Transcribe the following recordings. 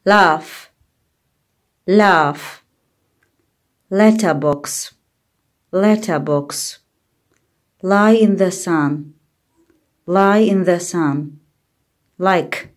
laugh, laugh. Letterbox, letterbox. Lie in the sun, lie in the sun. Like,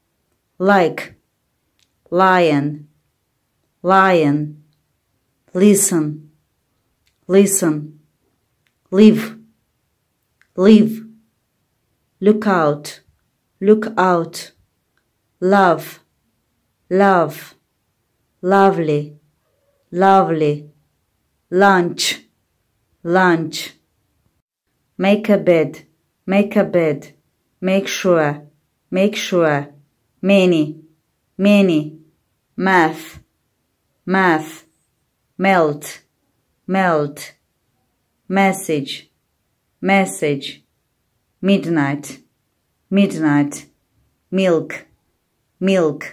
lion, lion. Listen, listen. Live, live. Look out, look out. Love, love. Lovely, lovely. Lunch, lunch. Make a bed, make a bed. Make sure, make sure. Many, many. Math, math. Melt, melt. Message, message. Midnight, midnight. Milk, milk.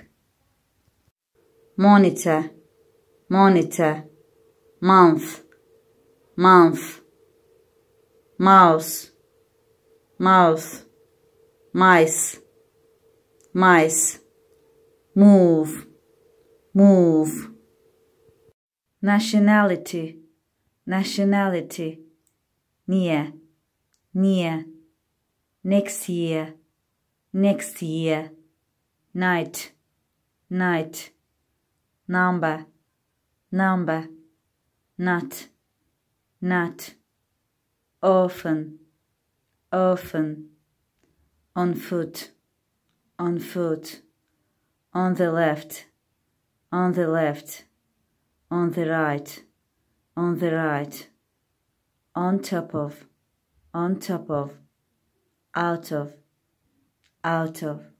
Monitor, monitor. Month, month. Mouse, mouth. Mice, mice. Move, move. Nationality, nationality. Near, near. Next year, next year. Night, night. Number, number. Nut, nut. Often, often. On foot, on foot. On the left, on the left. On the right, on the right. On top of, on top of. Out of, out of.